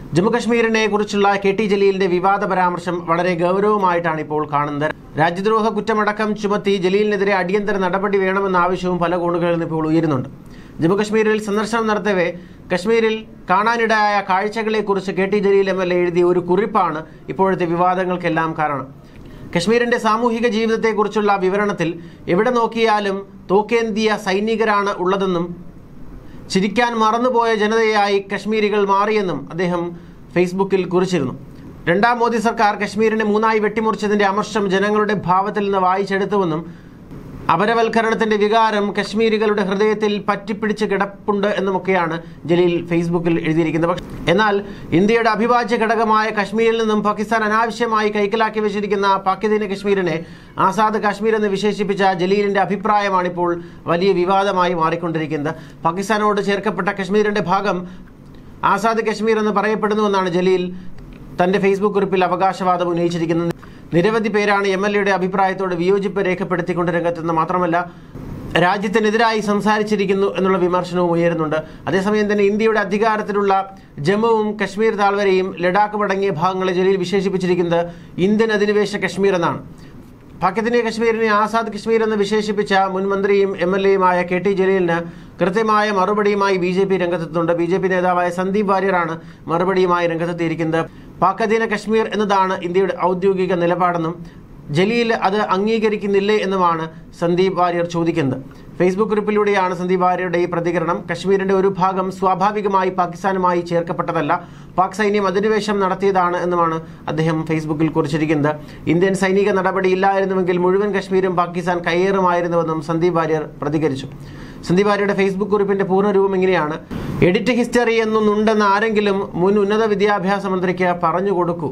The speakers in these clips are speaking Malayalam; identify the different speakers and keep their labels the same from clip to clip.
Speaker 1: ജമ്മുകശ്മീരിനെ കുറിച്ചുള്ള കെ.ടി. ജലീലിന്റെ വിവാദ പരാമർശം വളരെ ഗൗരവമായിട്ടാണ് ഇപ്പോൾ കാണുന്നത്. രാജ്യദ്രോഹ കുറ്റമടക്കം ചുമത്തി ജലീലിനെതിരെ അടിയന്തര നടപടി വേണമെന്ന ആവശ്യവും പല കോണുകളിൽ നിന്ന് ഇപ്പോൾ ഉയരുന്നുണ്ട്. ജമ്മുകശ്മീരിൽ സന്ദർശനം നടത്തവേ കശ്മീരിൽ കാണാനിടയായ കാഴ്ചകളെക്കുറിച്ച് കെ.ടി. ജലീൽ MLA എഴുതിയ ഒരു കുറിപ്പാണ് ഇപ്പോഴത്തെ വിവാദങ്ങൾക്കെല്ലാം കാരണം. കശ്മീരിന്റെ സാമൂഹിക ജീവിതത്തെക്കുറിച്ചുള്ള വിവരണത്തിൽ എവിടെ നോക്കിയാലും തോക്കേന്തിയ സൈനികരാണ് ഉള്ളതെന്നും ചിരിക്കാൻ മറന്നുപോയ ജനതയായി കശ്മീരികൾ മാറിയെന്നും അദ്ദേഹം ഫേസ്ബുക്കിൽ കുറിച്ചിരുന്നു. രണ്ടാം മോദി സർക്കാർ കശ്മീരിനെ മൂന്നായി വെട്ടിമുറിച്ചതിന്റെ അമർഷം ജനങ്ങളുടെ ഭാവത്തിൽ നിന്ന് വായിച്ചെടുത്തുവെന്നും അപരവൽക്കരണത്തിന്റെ വികാരം കശ്മീരികളുടെ ഹൃദയത്തിൽ പറ്റിപ്പിടിച്ച് കിടപ്പുണ്ട് എന്നുമൊക്കെയാണ് ജലീൽ ഫേസ്ബുക്കിൽ എഴുതിയിരിക്കുന്നത്. എന്നാൽ ഇന്ത്യയുടെ അവിഭാജ്യ ഘടകമായ കശ്മീരിൽ നിന്നും പാകിസ്ഥാൻ അനാവശ്യമായി കൈക്കലാക്കി വെച്ചിരിക്കുന്ന പാകിസ്ഥാനി കശ്മീരിനെ ആസാദ് കശ്മീർ എന്ന് വിശേഷിപ്പിച്ച ജലീലിന്റെ അഭിപ്രായമാണിപ്പോൾ വലിയ വിവാദമായി മാറിക്കൊണ്ടിരിക്കുന്നത്. പാകിസ്ഥാനോട് ചേർക്കപ്പെട്ട കശ്മീരിന്റെ ഭാഗം ആസാദ് കശ്മീർ എന്ന് പറയപ്പെടുന്നുവെന്നാണ് ജലീൽ തന്റെ ഫേസ്ബുക്ക് കുറിപ്പിൽ അവകാശവാദം ഉന്നയിച്ചിരിക്കുന്നത്. നിരവധി പേരാണ് MLAയുടെ അഭിപ്രായത്തോട് വിയോജിപ്പ് രേഖപ്പെടുത്തിക്കൊണ്ട് രംഗത്തെന്ന് മാത്രമല്ല രാജ്യത്തിനെതിരായി സംസാരിച്ചിരിക്കുന്നു എന്നുള്ള വിമർശനവും ഉയരുന്നുണ്ട്. അതേസമയം തന്നെ ഇന്ത്യയുടെ അധികാരത്തിലുള്ള ജമ്മുവും കശ്മീർ താഴ്വരയും ലഡാക്കും അടങ്ങിയ ഭാഗങ്ങളെ ജലീൽ വിശേഷിപ്പിച്ചിരിക്കുന്നത് ഇന്ത്യൻ അധിനിവേശ കശ്മീർ എന്നാണ്. പാകിസ്ഥാനി കശ്മീരിനെ ആസാദ് കശ്മീർ എന്ന് വിശേഷിപ്പിച്ച മുൻ മന്ത്രിയും MLAയുമായ കെ.ടി. ജലീലിന് കൃത്യമായ മറുപടിയുമായി BJP രംഗത്തെത്തുന്നുണ്ട്. BJP നേതാവായ സന്ദീപ് വാര്യറാണ് മറുപടിയുമായി രംഗത്തെത്തിയിരിക്കുന്നത്. പാക് അധീന കശ്മീർ എന്നതാണ് ഇന്ത്യയുടെ ഔദ്യോഗിക നിലപാടെന്നും ജലീൽ അത് അംഗീകരിക്കുന്നില്ലേ എന്നുമാണ് സന്ദീപ് വാര്യർ ചോദിക്കുന്നത്. ഫേസ്ബുക്ക് കുറിപ്പിലൂടെയാണ് സന്ദീപ് വാര്യരുടെ ഈ പ്രതികരണം. കശ്മീരിന്റെ ഒരു ഭാഗം സ്വാഭാവികമായി പാകിസ്ഥാനുമായി ചേർക്കപ്പെട്ടതല്ല, പാക് സൈന്യം അധിനിവേശം നടത്തിയതാണ് എന്നുമാണ് അദ്ദേഹം ഫേസ്ബുക്കിൽ കുറിച്ചിരിക്കുന്നത്. ഇന്ത്യൻ സൈനിക നടപടി ഇല്ലായിരുന്നുവെങ്കിൽ മുഴുവൻ കശ്മീരും പാകിസ്ഥാൻ കയ്യേറുമായിരുന്നുവെന്നും സന്ദീപ് വാര്യർ പ്രതികരിച്ചു. സന്ദീപ് വാര്യരുടെ ഫേസ്ബുക്ക് കുറിപ്പിന്റെ പൂർണ്ണരൂപം ഇങ്ങനെയാണ്: എഡിറ്റ് ഹിസ്റ്ററി എന്നൊന്നുണ്ടെന്ന് ആരെങ്കിലും മുൻ ഉന്നത വിദ്യാഭ്യാസ മന്ത്രിക്ക് പറഞ്ഞു കൊടുക്കൂ.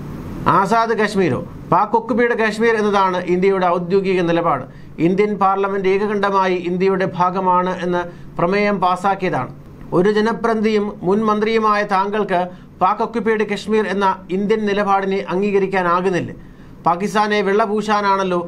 Speaker 1: ആസാദ് കശ്മീരോ പാക് ഒക്കുപൈഡ് കശ്മീർ എന്നതാണ് ഇന്ത്യയുടെ ഔദ്യോഗിക നിലപാട്. ഇന്ത്യൻ പാർലമെന്റ് ഏകകണ്ഠമായി ഇന്ത്യയുടെ ഭാഗമാണ് എന്ന് പ്രമേയം പാസാക്കിയതാണ്. ഒരു ജനപ്രതിനിധിയും മുൻ മന്ത്രിയുമായ താങ്കൾക്ക് പാക് ഒക്കുപൈഡ് കശ്മീർ എന്ന ഇന്ത്യൻ നിലപാടിനെ അംഗീകരിക്കാനാകുന്നില്ല. പാകിസ്ഥാനെ വെള്ളപൂശാനാണല്ലോ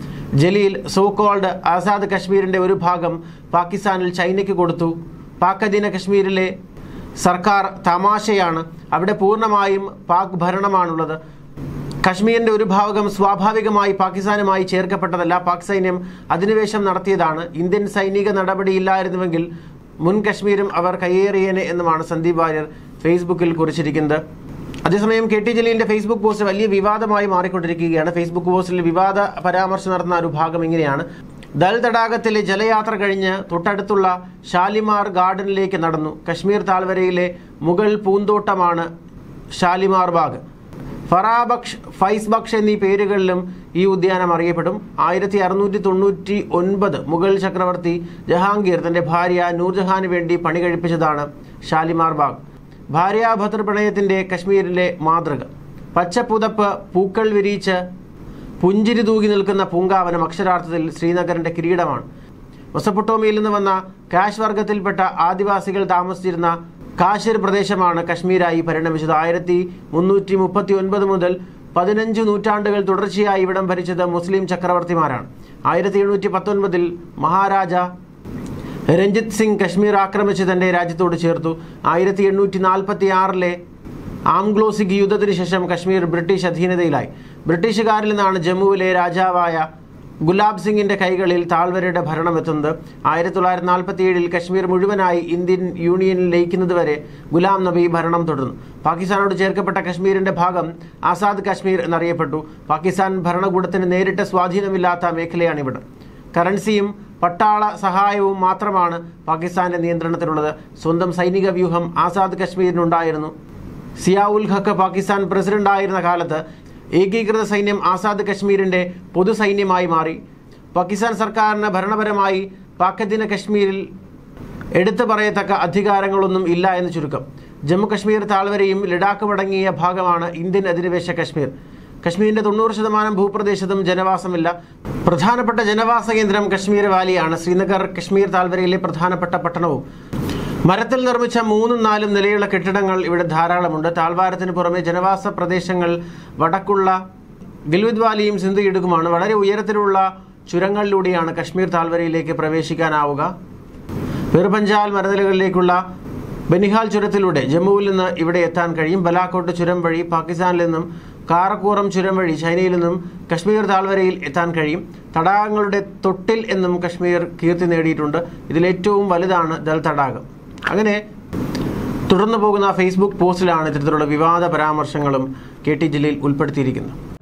Speaker 1: ജലീൽ സോകോൾഡ് ആസാദ് കശ്മീരിന്റെ ഒരു ഭാഗം പാകിസ്ഥാനിൽ ചൈനയ്ക്ക് കൊടുത്തു. പാക് അധീന കശ്മീരിലെ സർക്കാർ തമാശയാണ്. അവിടെ പൂർണ്ണമായും പാക് ഭരണമാണുള്ളത്. കശ്മീരിന്റെ ഒരു ഭാഗം സ്വാഭാവികമായി പാകിസ്ഥാനുമായി ചേർക്കപ്പെട്ടതല്ല, പാക് സൈന്യം അധിനിവേശം നടത്തിയതാണ്. ഇന്ത്യൻ സൈനിക നടപടി ഇല്ലായിരുന്നുവെങ്കിൽ മുൻ കശ്മീരും അവർ കയ്യേറിയേനെ എന്നുമാണ് സന്ദീപ് വാര്യർ ഫേസ്ബുക്കിൽ കുറിച്ചിരിക്കുന്നത്. അതേസമയം കെ.ടി. ജലീലിന്റെ ഫേസ്ബുക്ക് പോസ്റ്റ് വലിയ വിവാദമായി മാറിക്കൊണ്ടിരിക്കുകയാണ്. ഫേസ്ബുക്ക് പോസ്റ്റിൽ വിവാദ പരാമർശം നടത്തുന്ന ഒരു ഭാഗം ഇങ്ങനെയാണ്: ദൽ തടാകത്തിലെ ജലയാത്ര കഴിഞ്ഞ് തൊട്ടടുത്തുള്ള ഷാലിമാർ ഗാർഡനിലേക്ക് നടന്നു. കശ്മീർ താഴ്വരയിലെ മുഗൾ പൂന്തോട്ടമാണ് ഷാലിമാർ ബാഗ്. ഫറാബക്ഷ്, ഫൈസ് ബക്ഷ് എന്നീ പേരുകളിലും ഈ ഉദ്യാനം അറിയപ്പെടും. 1699 മുഗൾ ചക്രവർത്തി ജഹാംഗീർ തന്റെ ഭാര്യ നൂർജഹാന് വേണ്ടി പണി കഴിപ്പിച്ചതാണ് ഷാലിമാർ ബാഗ്. ഭാര്യാഭർതൃ പ്രണയത്തിന്റെ കശ്മീരിലെ മാതൃക. പച്ചപ്പുതപ്പ് പൂക്കൾ വിരിയിച്ച് പുഞ്ചിരി തൂകി നിൽക്കുന്ന പൂങ്കാവനം അക്ഷരാർത്ഥത്തിൽ ശ്രീനഗറിന്റെ കിരീടമാണ്. മെസപ്പൊട്ടോമിയയിൽ നിന്ന് വന്ന കാഷ് വർഗത്തിൽപ്പെട്ട ആദിവാസികൾ താമസിച്ചിരുന്ന കാശിർ പ്രദേശമാണ് കശ്മീരായി പരിണമിച്ചത്. 1339 മുതൽ 15 നൂറ്റാണ്ടുകൾ തുടർച്ചയായി ഇവിടം ഭരിച്ചത് മുസ്ലിം ചക്രവർത്തിമാരാണ്. 1719 മഹാരാജ രഞ്ജിത് സിംഗ് കശ്മീർ ആക്രമിച്ച് തന്റെ രാജ്യത്തോട് ചേർത്തു. 1846 ആംഗ്ലോ-സിഖ് യുദ്ധത്തിന് ശേഷം കശ്മീർ ബ്രിട്ടീഷ് അധീനതയിലായി. ബ്രിട്ടീഷുകാരിൽ നിന്നാണ് ജമ്മുവിലെ രാജാവായ ഗുലാബ് സിംഗിന്റെ കൈകളിൽ താഴ്വരയുടെ ഭരണമെത്തുന്നത്. 1947 കശ്മീർ മുഴുവനായി ഇന്ത്യൻ യൂണിയനിൽ ലയിക്കുന്നതുവരെ ഗുലാം നബി ഭരണം തുടർന്നു. പാകിസ്ഥാനോട് ചേർക്കപ്പെട്ട കശ്മീരിന്റെ ഭാഗം ആസാദ് കശ്മീർ എന്നറിയപ്പെട്ടു. പാകിസ്ഥാൻ ഭരണകൂടത്തിന് നേരിട്ട് സ്വാധീനമില്ലാത്ത മേഖലയാണിവിടെ. കറൻസിയും പട്ടാള സഹായവും മാത്രമാണ് പാകിസ്ഥാന്റെ നിയന്ത്രണത്തിലുള്ളത്. സ്വന്തം സൈനിക വ്യൂഹം ആസാദ് കശ്മീരിനുണ്ടായിരുന്നു. സിയാഉൽ ഹക്ക് പാകിസ്ഥാൻ പ്രസിഡന്റായിരുന്ന കാലത്ത് ഏകീകൃത സൈന്യം ആസാദ് കശ്മീരിന്റെ പൊതുസൈന്യമായി മാറി. പാകിസ്ഥാൻ സർക്കാരിന് ഭരണപരമായി പാക് അധീന കശ്മീരിൽ എടുത്തു പറയത്തക്ക അധികാരങ്ങളൊന്നും ഇല്ല എന്ന് ചുരുക്കം. ജമ്മു കശ്മീർ താഴ്വരയും ലഡാക്കും അടങ്ങിയ ഭാഗമാണ് ഇന്ത്യൻ അധിനിവേശ കശ്മീർ. കശ്മീരിന്റെ 90% ഭൂപ്രദേശത്തും ജനവാസമില്ല. പ്രധാനപ്പെട്ട ജനവാസ കേന്ദ്രം കശ്മീർ വാലിയാണ്. ശ്രീനഗർ കശ്മീർ താഴ്വരയിലെ പ്രധാനപ്പെട്ട പട്ടണവും. മരത്തിൽ നിർമ്മിച്ച 3-4 നിലയുള്ള കെട്ടിടങ്ങൾ ഇവിടെ ധാരാളമുണ്ട്. താഴ്വാരത്തിന് പുറമെ ജനവാസ പ്രദേശങ്ങൾ വടക്കുള്ള ഗിൽഗിത് വാലിയും സിന്ധു ഇടുക്കുമാണ്. വളരെ ഉയരത്തിലുള്ള ചുരങ്ങളിലൂടെയാണ് കശ്മീർ താഴ്വരയിലേക്ക് പ്രവേശിക്കാനാവുക. പിർപഞ്ചാൽ മരനിലകളിലേക്കുള്ള ബനിഹാൽ ചുരത്തിലൂടെ ജമ്മുവിൽ നിന്ന് ഇവിടെ എത്താൻ കഴിയും. ബലാക്കോട്ട് ചുരം വഴി പാകിസ്ഥാനിൽ നിന്നും കാറക്കൂറം ചുരം വഴി ചൈനയിൽ നിന്നും കശ്മീർ താഴ്വരയിൽ എത്താൻ കഴിയും. തടാകങ്ങളുടെ തൊട്ടിൽ എന്നും കശ്മീർ കീർത്തി നേടിയിട്ടുണ്ട്. ഇതിലേറ്റവും വലുതാണ് ദൽ തടാകം. അങ്ങനെ തുടർന്നു പോകുന്ന ഫേസ്ബുക്ക് പോസ്റ്റിലാണ് ഇത്തരത്തിലുള്ള വിവാദ പരാമർശങ്ങളും KT ജലീൽ ഉൾപ്പെടുത്തിയിരിക്കുന്നത്.